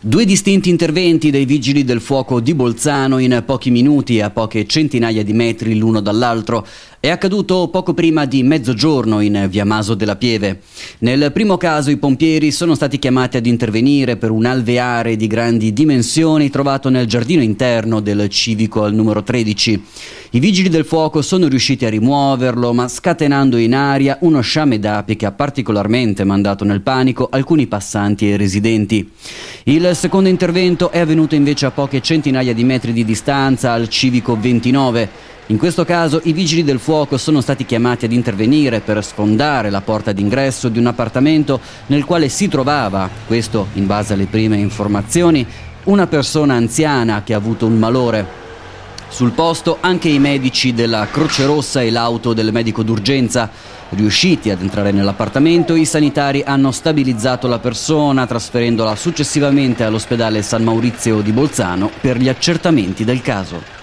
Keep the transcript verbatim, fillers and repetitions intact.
Due distinti interventi dei vigili del fuoco di Bolzano in pochi minuti a poche centinaia di metri l'uno dall'altro. È accaduto poco prima di mezzogiorno in via Maso della Pieve. Nel primo caso i pompieri sono stati chiamati ad intervenire per un alveare di grandi dimensioni trovato nel giardino interno del civico al numero tredici. I vigili del fuoco sono riusciti a rimuoverlo, ma scatenando in aria uno sciame d'api che ha particolarmente mandato nel panico alcuni passanti e residenti. Il secondo intervento è avvenuto invece a poche centinaia di metri di distanza al civico ventinove. In questo caso i vigili del fuoco sono stati chiamati ad intervenire per sfondare la porta d'ingresso di un appartamento nel quale si trovava, questo in base alle prime informazioni, una persona anziana che ha avuto un malore. Sul posto anche i medici della Croce Rossa e l'auto del medico d'urgenza. Riusciti ad entrare nell'appartamento, i sanitari hanno stabilizzato la persona, trasferendola successivamente all'ospedale San Maurizio di Bolzano per gli accertamenti del caso.